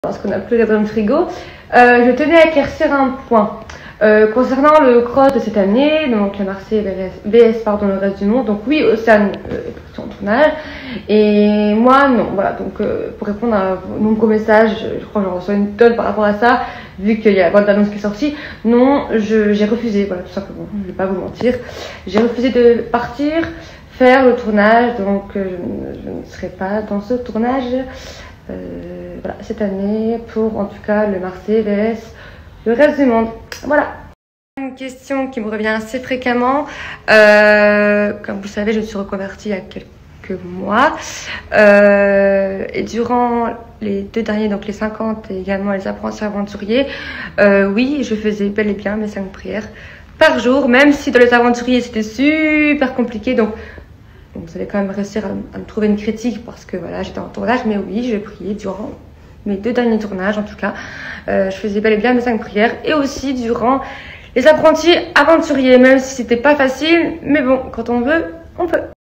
Parce qu'on n'a plus les dans le frigo. Je tenais à éclaircir un point. Concernant le cross de cette année, donc le Marseille VS le reste du monde, donc oui, Océane est en tournage, et moi non, voilà, donc pour répondre à vos nombreux messages, je crois que j'en reçois une tonne par rapport à ça, vu qu'il y a la bande d'annonce qui est sortie, non, j'ai refusé, voilà, tout simplement, je ne vais pas vous mentir, j'ai refusé de partir, faire le tournage, donc je ne serai pas dans ce tournage, voilà, cette année, pour en tout cas le Marseille VS le reste du monde. Voilà. Une question qui me revient assez fréquemment. Comme vous savez, je me suis reconvertie il y a quelques mois. Et durant les 2 derniers, donc les 50 et également les apprentis aventuriers, oui, je faisais bel et bien mes 5 prières par jour, même si dans les aventuriers c'était super compliqué. Donc vous allez quand même réussir à me trouver une critique parce que voilà, j'étais en tournage, mais oui, je priais durant mes 2 derniers tournages en tout cas. Je faisais bel et bien mes 5 prières et aussi durant les apprentis aventuriers, même si c'était pas facile, mais bon, quand on veut, on peut.